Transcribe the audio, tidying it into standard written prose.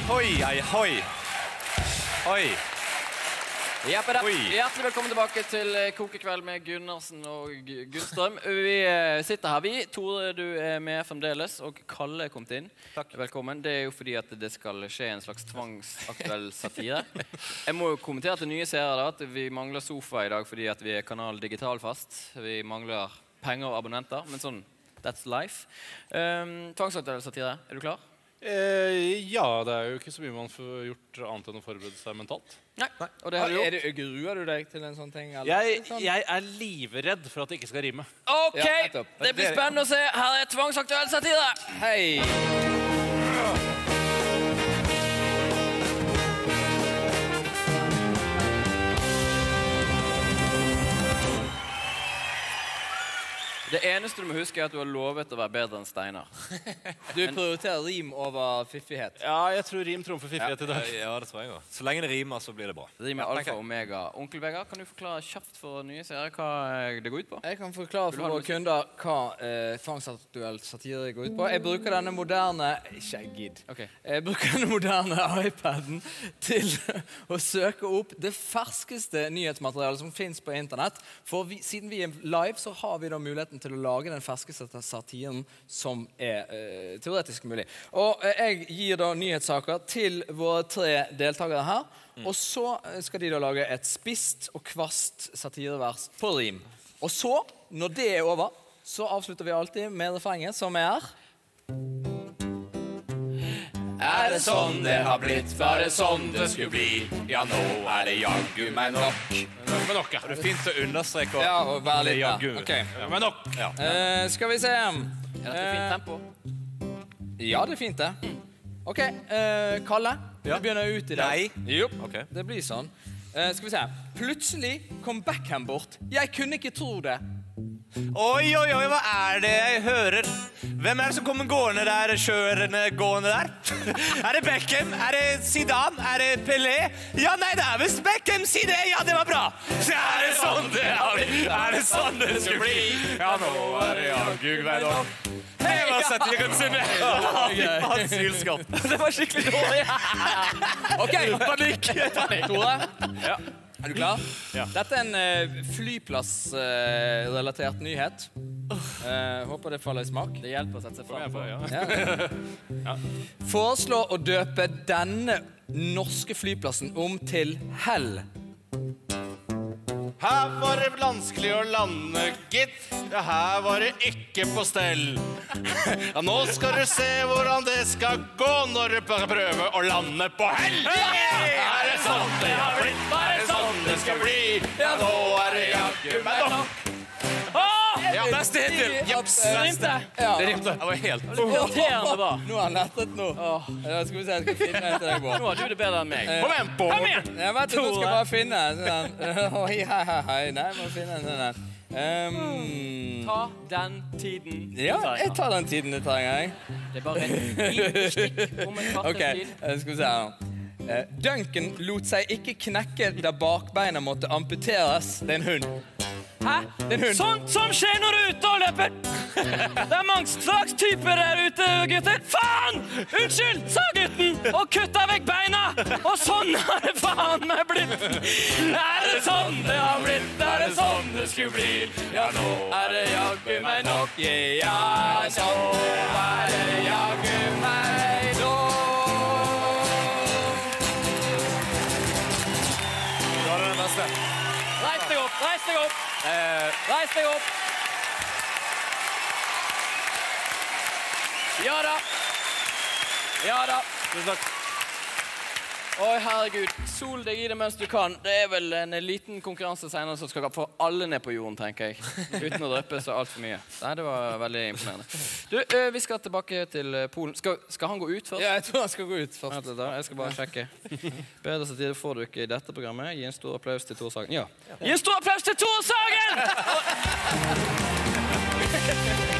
Oi. Hjertelig velkommen tilbake til Kokekveld med Gunnarsen og Gunnstrøm. Vi sitter her, vi. Tore, du med fremdeles, og Kalle er kommet inn. Takk. Velkommen. Det jo fordi at det skal skje en slags tvangsaktuell satire. Jeg må jo kommentere til nye seere da, at vi mangler sofa i dag fordi at vi kanal digitalfast. Vi mangler penger og abonnenter, men sånn, that's life. Tvangsaktuell satire, er du klar? Ja, det jo ikke så mye man får gjort annet enn å forberede seg mentalt. Nei, og det har du gjort. Gruer du deg til en sånn ting? Jeg livredd for at det ikke skal rime. Ok, det blir spennende å se. Her tvangsaktuell satire. Hei! Det eneste du må huske at du har lovet å være bedre enn Steinar. Du prioriterer rim over fiffighet. Ja, jeg tror rim trumfer fiffighet i dag. Ja, det tror jeg også. Så lenge det rimer, så blir det bra. Rim alfa og omega. Onkel Vegard, kan du forklare kjapt for nye seere hva det går ut på? Jeg kan forklare for våre kunder hva tvangsaktuell satire går ut på. Jeg bruker denne moderne... Ikke gidd. Jeg bruker denne moderne iPaden til å søke opp det ferskeste nyhetsmaterialet som finnes på internett. For siden vi live, så har vi da muligheten til å lage den ferskeste satiren som teoretisk mulig. Og jeg gir da nyhetssaker til våre 3 deltakere her, og så skal de da lage et spist og kvast satirevers på rim. Og så, når det over, så avslutter vi alltid med refrenget, som Er det sånn det har blitt, var det sånn det skulle bli? Ja, nå det jaggu meg nok. Men nok, ja. Det fint å understreke. Ja, og være litt jaggu. Ok. Men nok. Skal vi se. Dette fint tempo. Ja, det fint det. Ok, Kalle, vi begynner ut i dag. Nei. Jo, Ok. det blir sånn. Skal vi se. Plutselig kom Beckham bort. Jeg kunne ikke tro det. Oi, hva det jeg hører? Hvem det som kommer gående der, kjørende gående der? Det Beckham? Det Zidane? Det Pelé? Ja, nei, det visst Beckham, si det! Ja, det var bra! Så det sånn det har blitt? Det sånn det skulle bli? Ja, nå det jaggu meg nok. Hei, hva setter jeg kan synne? Fy faen, sylskap. Det var skikkelig dårlig. Ok, Panikk. Tore. Ja. Er du klar? Ja. Dette en flyplassrelatert nyhet. Håper det faller i smak. Det hjelper å sette seg frem på. Ja. Foreslå å døpe denne norske flyplassen om til Hell. Her var det vanskelig å lande, gitt. Ja, her var det ikke på stell. Ja, nå skal du se hvordan det skal gå når du prøver å lande på Hell. Det sånn det har blitt, det sånn det skal bli? Ja, nå det jaggu meg nok. Ja, beste hittil. Det rimte. Det rimte. Det var helt Irriterende bra. Nå har han lettet nå. Skal vi se, jeg skal finne en til deg, Bård. Nå har du det bedre enn meg. Kom igjen, Bård. Kom igjen! Jeg vet ikke, du skal bare finne hei, nei, jeg må finne en sånn Ta den tiden. Ja, jeg tar den tiden det trenger jeg. Det bare et lite stikk om en Ok, kvarters tid. skal vi se her. Duncan lot seg ikke knekke da bakbeina måtte amputeres. Det en hund. Hæ? Det en hund. Sånt som skjer når du er ute og løper. Det mange slags typer der ute, gutter. Faen! Unnskyld, sa gutten, og kutta vekk beina. Og sånn har det faen meg blitt. Det sånn det har blitt, det sånn det skulle bli? Ja, nå det jaggu meg nok. Ja, sånn det jaggu meg nok. Det var den beste. Reis deg opp, reis deg opp. Reis deg opp. Ja da. Ja da. Tusen takk. Oi, herregud. Sol deg i det mens du kan. Det vel en liten konkurranse senere som skal få alle ned på jorden, tenker jeg. Uten å drøpe så alt for mye. Nei, det var veldig imponerende. Du, vi skal tilbake til Polen. Skal han gå ut først? Ja, jeg tror han skal gå ut først. Jeg skal bare sjekke. Bedre satire får du ikke i dette programmet. Gi en stor applaus til Tor Sagen. Ja. Gi en stor applaus til Tor Sagen!